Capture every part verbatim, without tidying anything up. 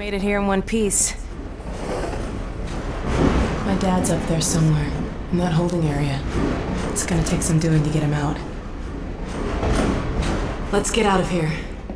made it here in one piece. My dad's up there somewhere, in that holding area. It's gonna take some doing to get him out. Let's get out of here.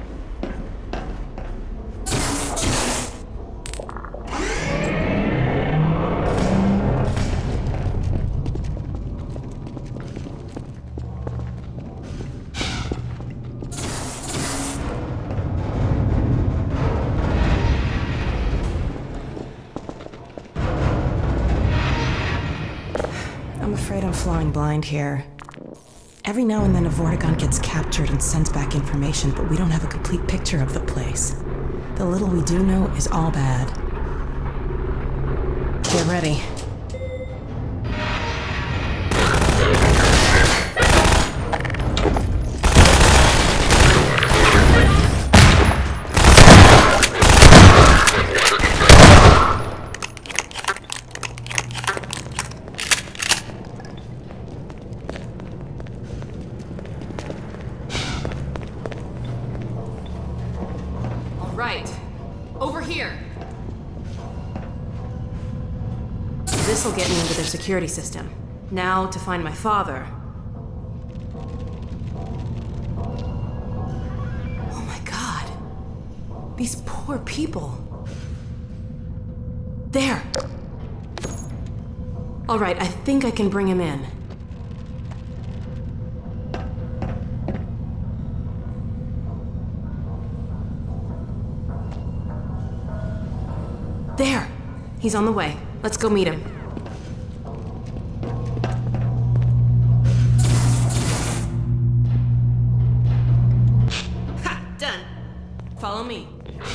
I'm afraid I'm flying blind here. Every now and then a Vortigaunt gets captured and sends back information, but we don't have a complete picture of the place. The little we do know is all bad. Get ready. Right. Over here. This'll get me into their security system. Now to find my father. Oh my god. These poor people. There! Alright, I think I can bring him in. There! He's on the way. Let's go meet him. Ha! Done! Follow me.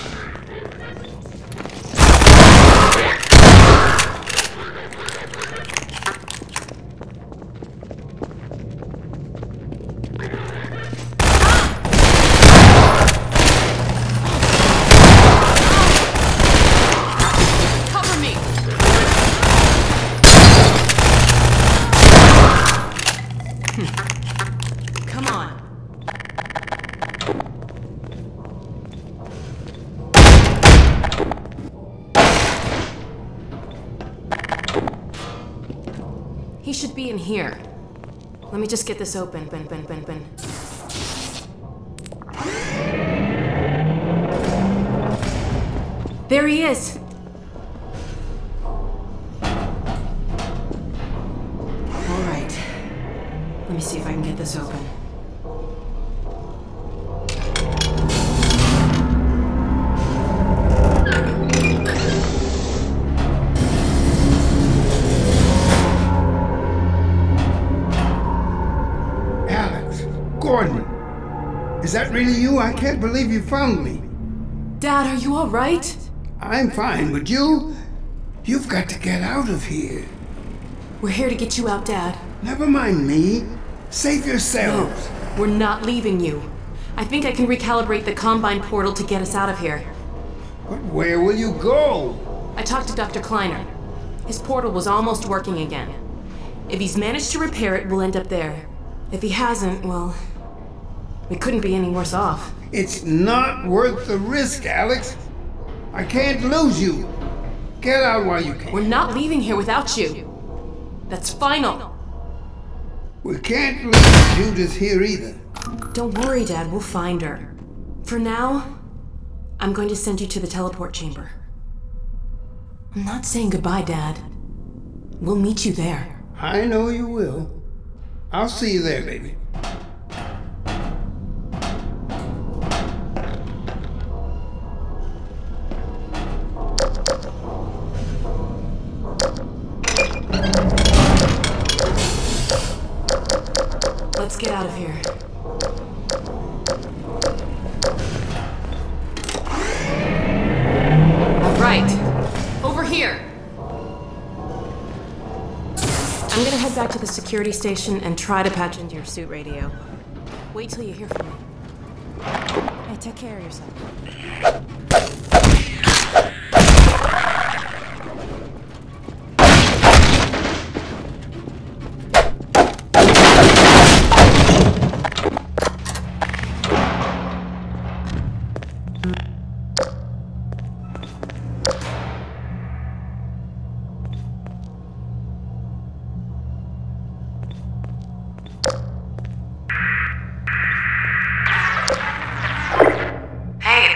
Come on. He should be in here. Let me just get this open. Ben, ben, ben, ben. There he is. All right. Let me see if I can get this open. Alex, Gordon, is that really you? I can't believe you found me. Dad, are you all right? I'm fine, but you? You've got to get out of here. We're here to get you out, Dad. Never mind me. Save yourselves. No, we're not leaving you. I think I can recalibrate the Combine portal to get us out of here. But where will you go? I talked to Doctor Kleiner. His portal was almost working again. If he's managed to repair it, we'll end up there. If he hasn't, well, we couldn't be any worse off. It's not worth the risk, Alex. I can't lose you. Get out while you can. We're not leaving here without you. That's final. We can't leave Judith here either. Don't worry, Dad. We'll find her. For now, I'm going to send you to the teleport chamber. I'm not saying goodbye, Dad. We'll meet you there. I know you will. I'll see you there, baby. Let's get out of here. All right. Over here. I'm gonna head back to the security station and try to patch into your suit radio. Wait till you hear from me. Hey, take care of yourself.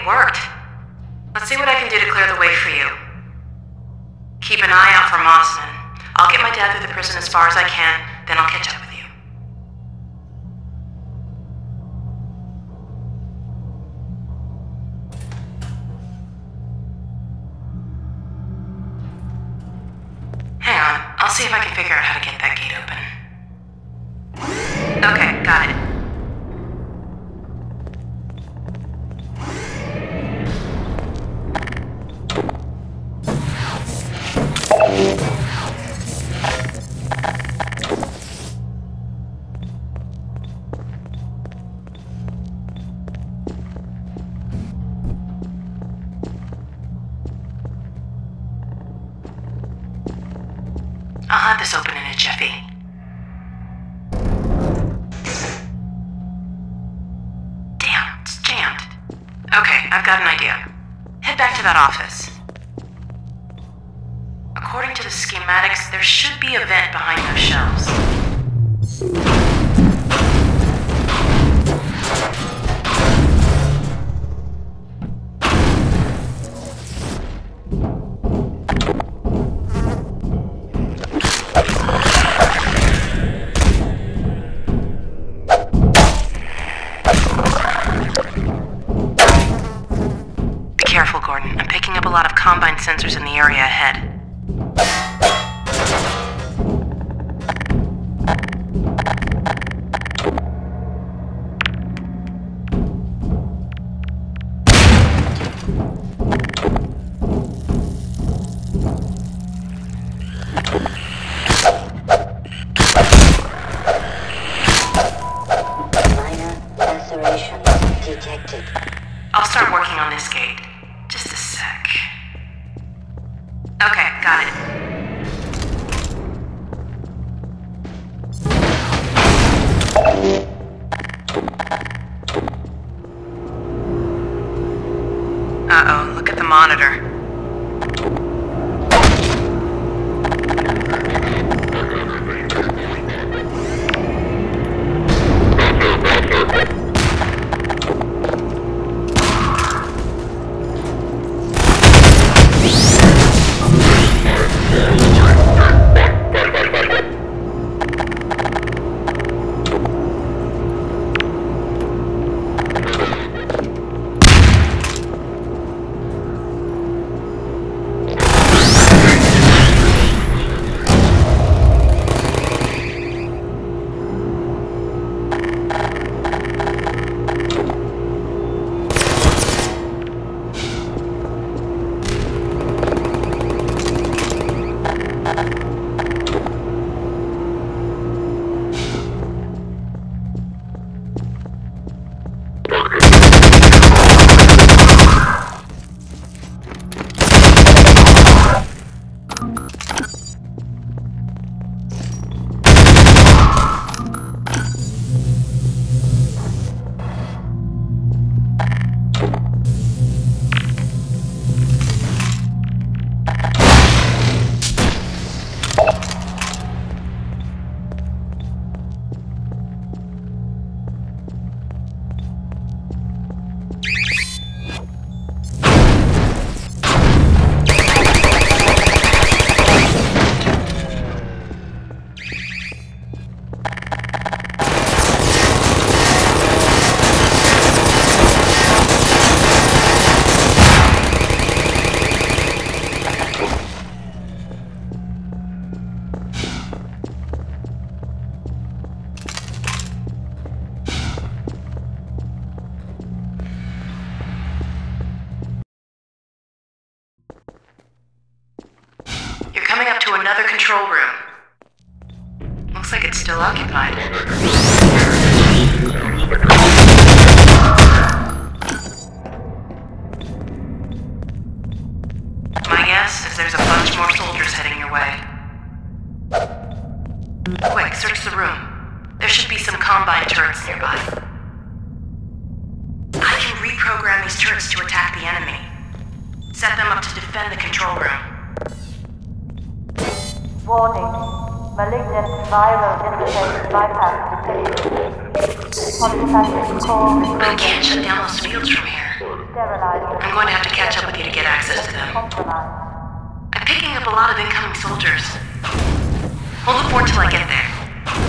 worked. Let's see what I can do to clear the way for you. Keep an eye out for Mossman. I'll get my dad through the prison as far as I can, then I'll catch up with you. Hang on, I'll see if I can figure out how to get that gate open. Okay, got it. I'll have this open in a jiffy. Damn, it's jammed. Okay, I've got an idea. Head back to that office. According to the schematics, there should be a vent behind those shelves. Careful, Gordon. I'm picking up a lot of Combine sensors in the area ahead. Minor lacerations detected. I'll start working on this gate. Just a sec. Okay, got it. Uh-oh, look at the monitor. Coming up to another control room. Looks like it's still occupied. My guess is there's a bunch more soldiers heading your way. Quick, search the room. There should be some Combine turrets nearby. I can reprogram these turrets to attack the enemy. Set them up to defend the control room. Warning. Malignant viral interface bypass detected. Polypathic core. I can't shut down those fields from here. Sterilizing. I'm going to have to catch up with you to get access to them. Compromised. I'm picking up a lot of incoming soldiers. Hold the fort till I get there.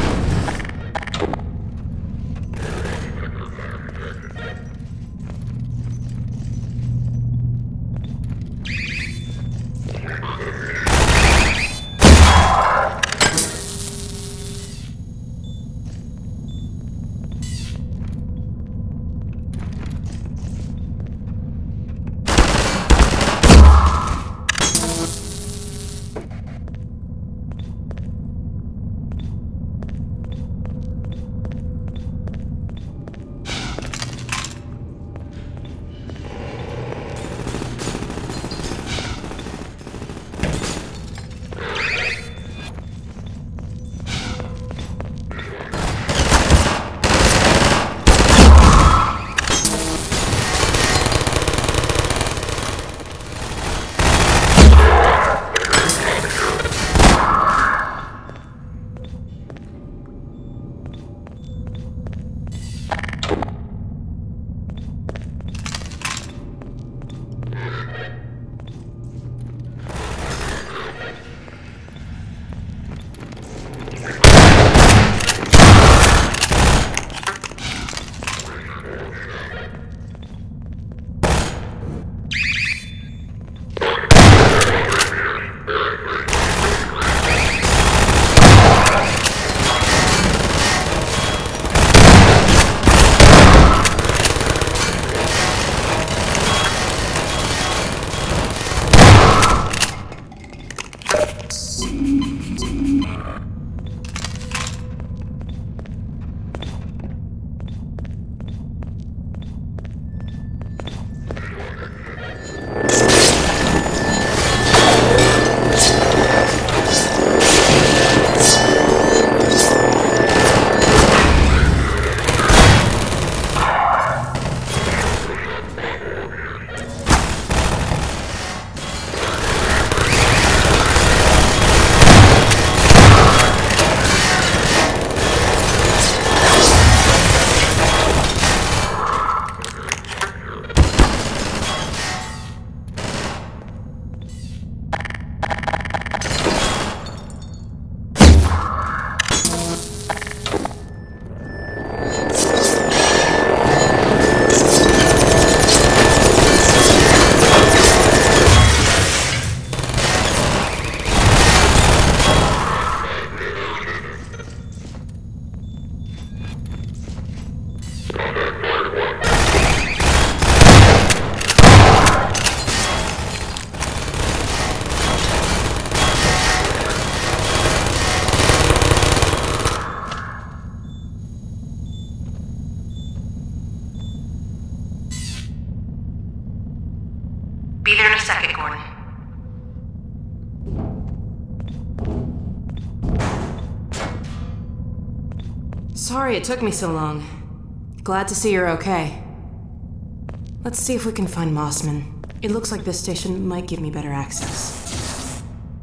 Be there in a second, Gordon. Sorry it took me so long. Glad to see you're okay. Let's see if we can find Mossman. It looks like this station might give me better access.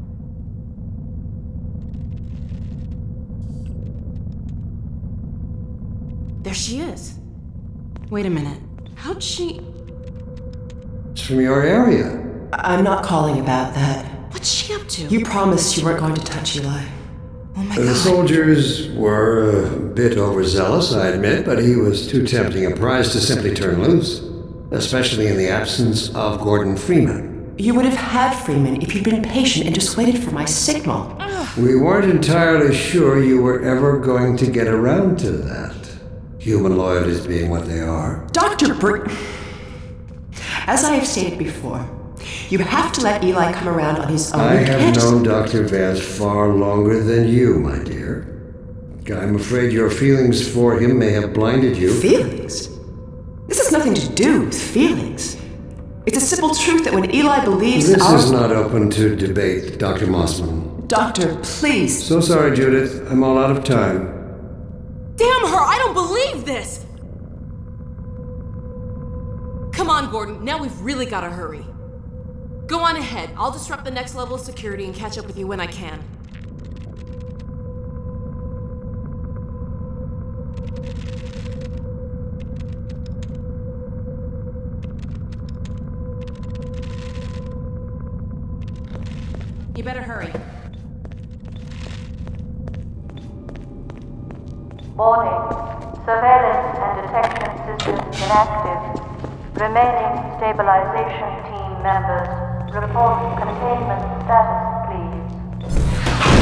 There she is. Wait a minute. How'd she... It's from your area. I'm not calling about that. What's she up to? You promised you weren't going to touch Eli. Oh my The god. soldiers were a bit overzealous, I admit, but he was too tempting a prize to simply turn loose, especially in the absence of Gordon Freeman. You would have had Freeman if you'd been patient and just waited for my signal. We weren't entirely sure you were ever going to get around to that. Human loyalties being what they are. Doctor Br... As I have stated before, you have to let Eli come around on his own. I You have can't just- known Doctor Vance far longer than you, my dear. I'm afraid your feelings for him may have blinded you. Feelings? This has nothing to do with feelings. It's a simple truth that when Eli believes in This our... is not open to debate, Doctor Mossman. Doctor, please. So sorry, Judith. I'm all out of time. Damn her! I don't believe this! Come on, Gordon. Now we've really gotta hurry. Go on ahead. I'll disrupt the next level of security and catch up with you when I can. better hurry. Warning. Surveillance and detection systems inactive. Remaining stabilization team members, report containment status, please.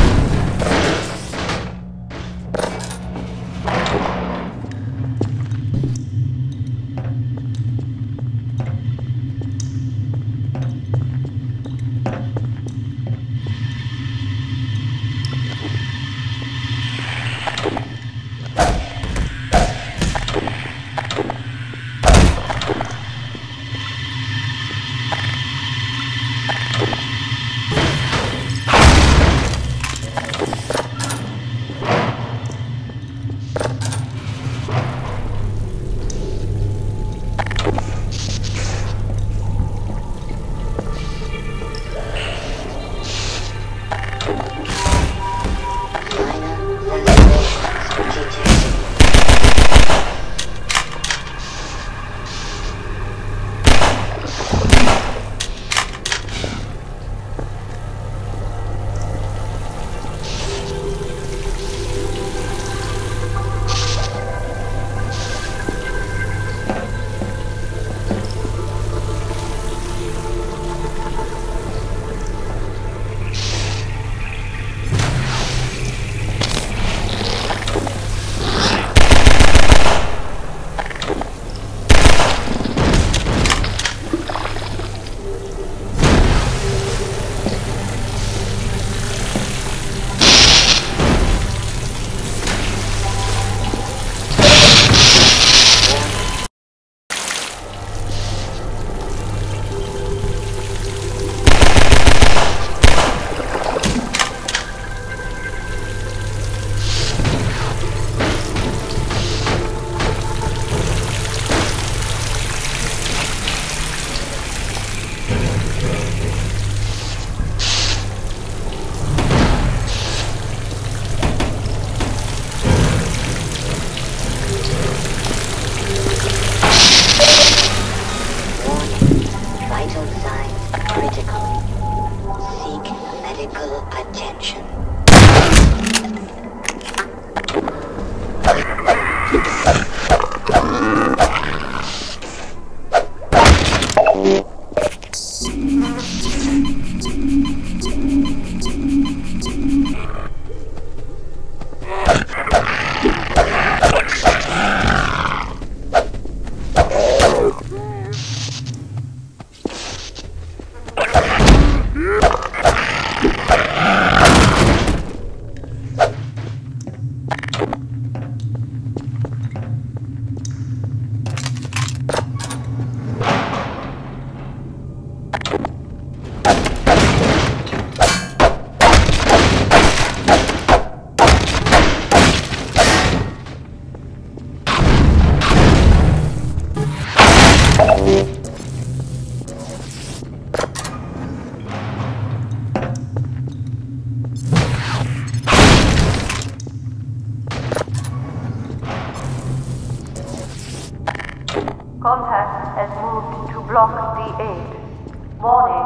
Contact has moved to Block D eight. Warning.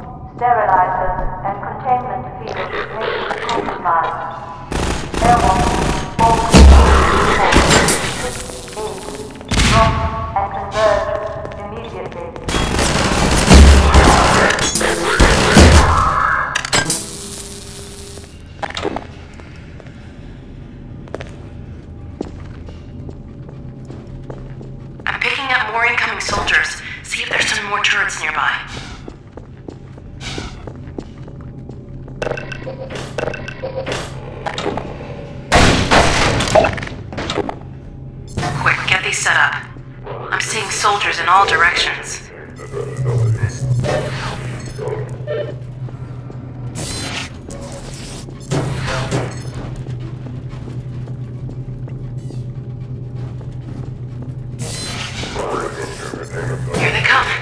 Sterilizers and containment fields may be compromised. Airwalk, all eight. Drop and converge immediately. I'm picking up more incoming soldiers. See if there's some more turrets nearby. Quick, get these set up. I'm seeing soldiers in all directions. Here they come.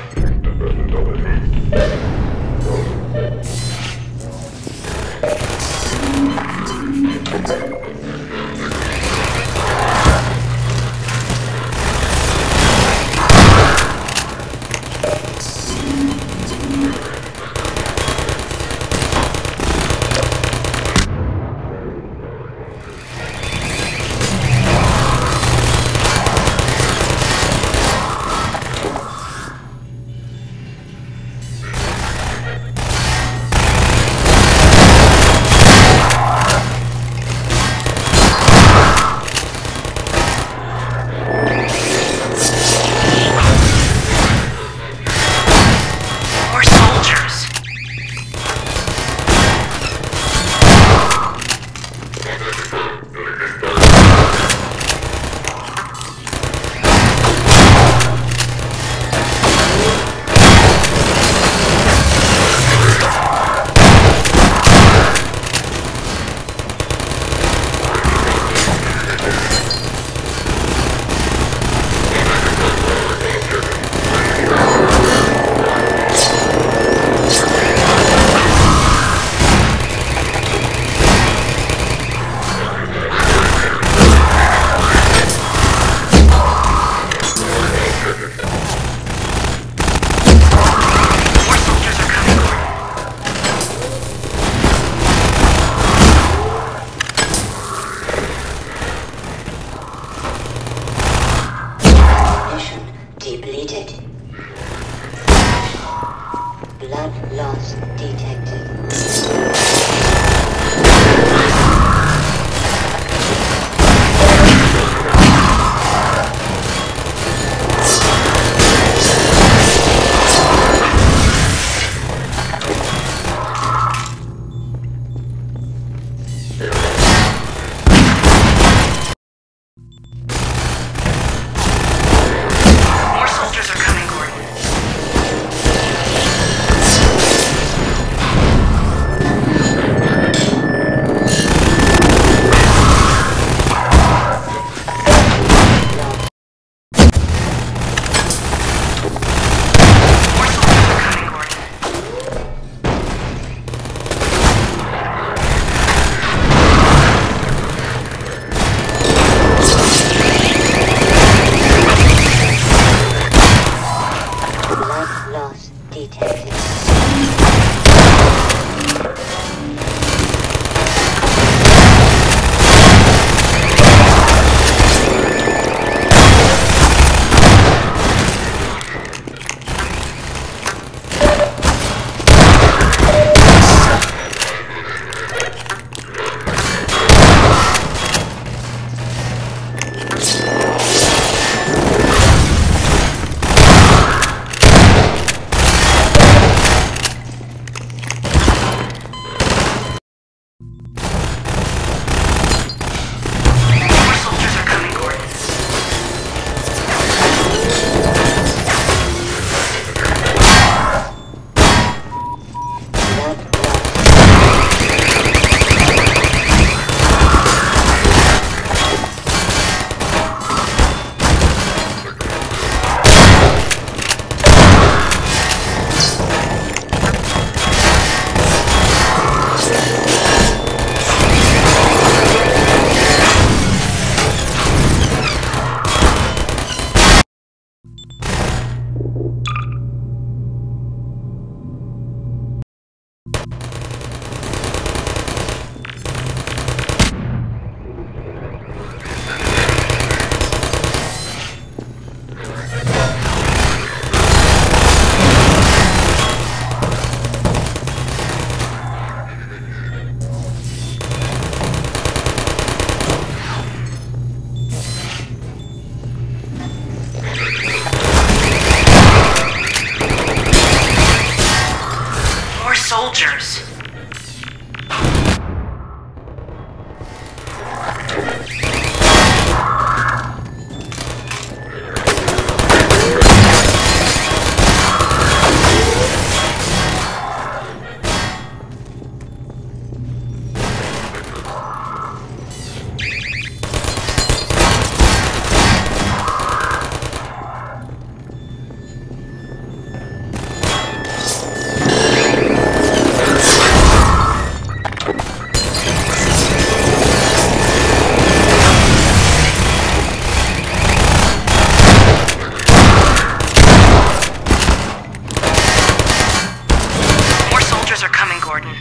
More soldiers are coming, Gordon.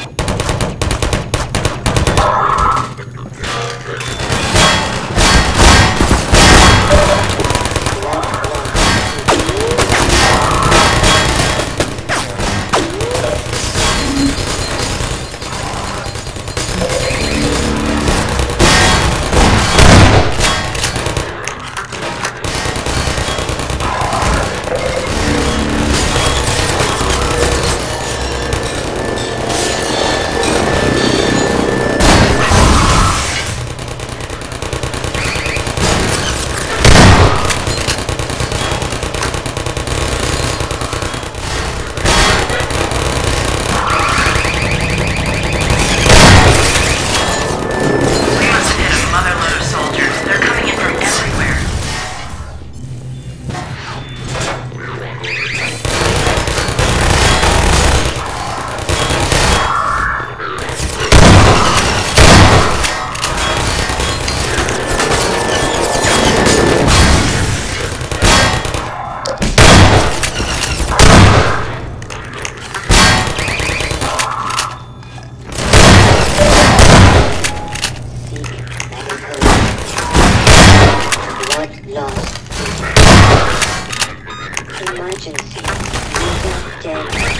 Emergency. User dead.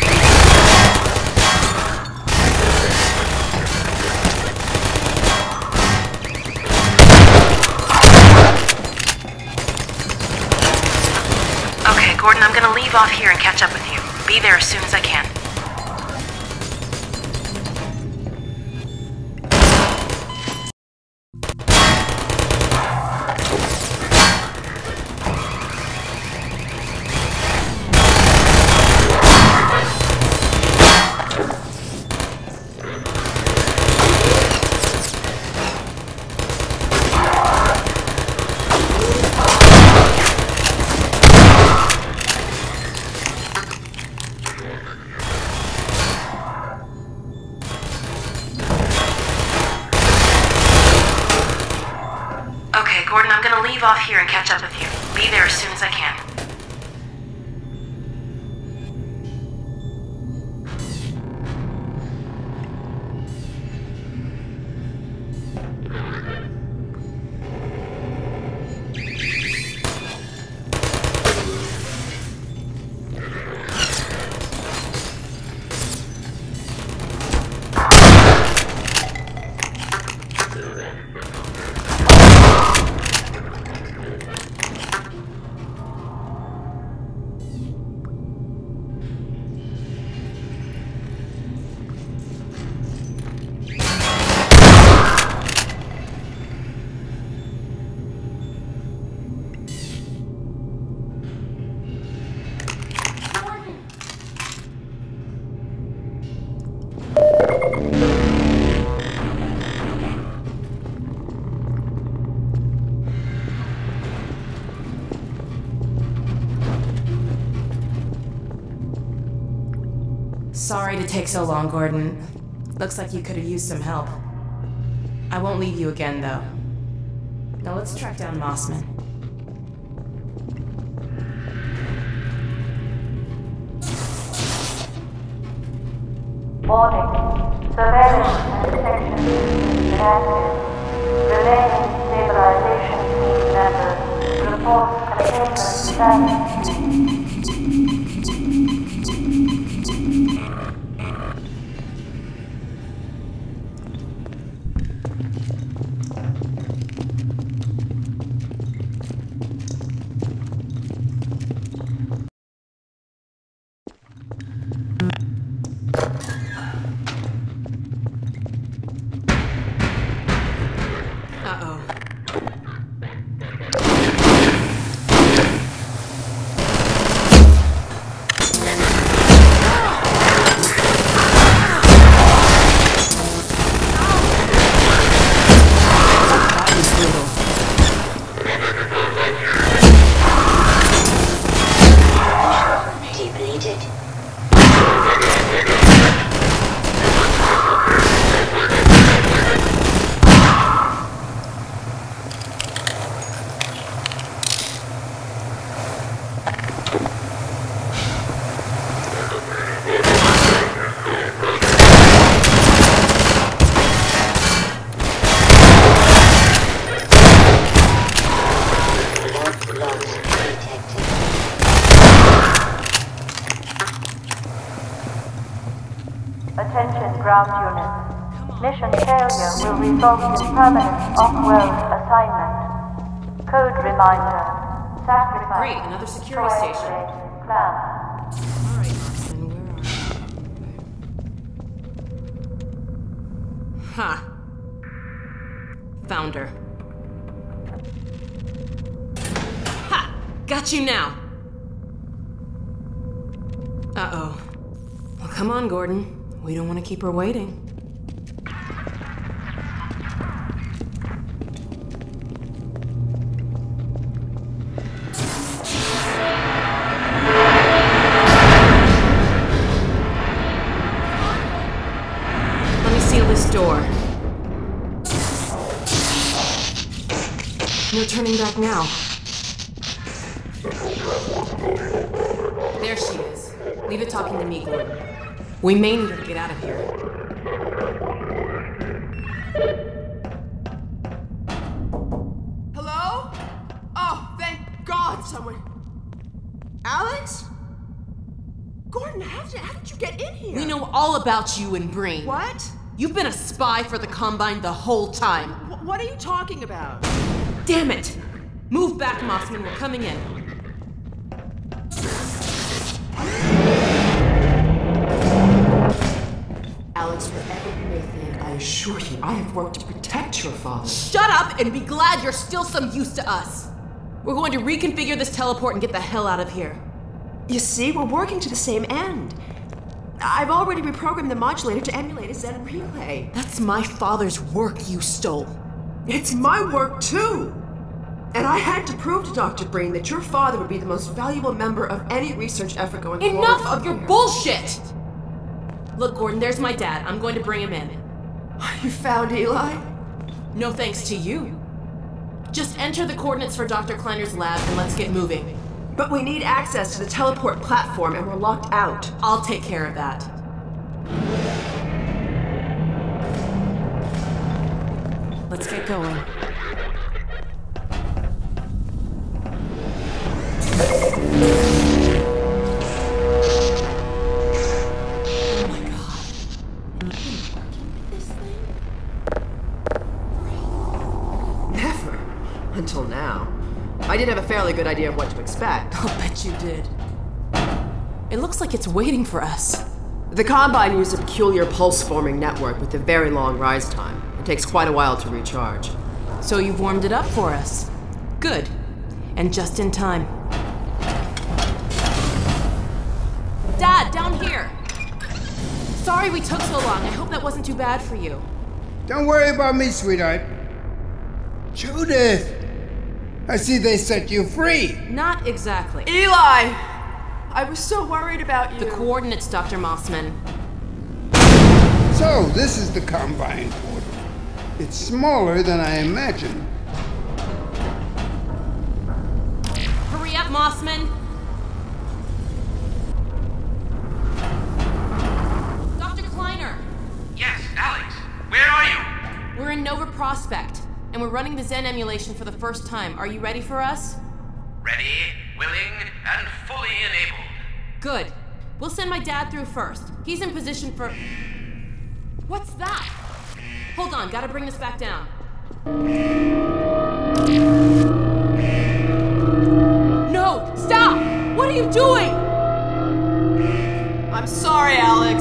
Okay, Gordon, I'm gonna leave off here and catch up with you. Be there as soon as I can. Okay, Gordon, I'm gonna leave off here and catch up with you. Be there as soon as I can. Sorry to take so long, Gordon. Looks like you could have used some help. I won't leave you again, though. Now let's track down Mossman. Warning. Surveillance and detection systems active. Remaining stabilization team members report containment status. Uh-oh. Mission failure will result in permanent off-world assignment. Code reminder. Sacrifice. Great, another security station. Plan. Alright, Austin, where are you? Ha! Found her. Ha! Got you now! Uh-oh. Well, come on, Gordon. We don't want to keep her waiting. Let me seal this door. No turning back now. There she is. Leave it talking to me, Gordon. We may need her to get out of here. Hello? Oh, thank God someone... Alex? Gordon, how did, how did you get in here? We know all about you and Breen. What? You've been a spy for the Combine the whole time. Wh- what are you talking about? Damn it! Move back, Mossman. We're coming in. Alex, whatever you may think, I assure you, I have worked to protect your father. Shut up and be glad you're still some use to us. We're going to reconfigure this teleport and get the hell out of here. You see, we're working to the same end. I've already reprogrammed the modulator to emulate a Zen relay. That's my father's work you stole. It's my work, too. And I had to prove to Doctor Breen that your father would be the most valuable member of any research effort going forward. Enough of your bullshit! Look, Gordon, there's my dad. I'm going to bring him in. You found Eli? No thanks to you. Just enter the coordinates for Doctor Kleiner's lab and let's get moving. But we need access to the teleport platform and we're locked out. I'll take care of that. Let's get going. Oh my God. This thing? Never. Until now. I did have a fairly good idea of what to expect. I'll bet you did. It looks like it's waiting for us. The Combine used a peculiar pulse-forming network with a very long rise time. It takes quite a while to recharge. So you've warmed it up for us. Good. And just in time. Dad, down here! Sorry we took so long. I hope that wasn't too bad for you. Don't worry about me, sweetheart. Judith! I see they set you free. Not exactly. Eli! I was so worried about you. The coordinates, Doctor Mossman. So, this is the Combine portal. It's smaller than I imagined. Hurry up, Mossman! Doctor Kleiner! Yes, Alex. Where are you? We're in Nova Prospect, and we're running the Zen emulation for the first time. Are you ready for us? Ready, willing, and fully enabled. Good. We'll send my dad through first. He's in position for... What's that? Hold on, gotta bring this back down. No! Stop! What are you doing? I'm sorry, Alex.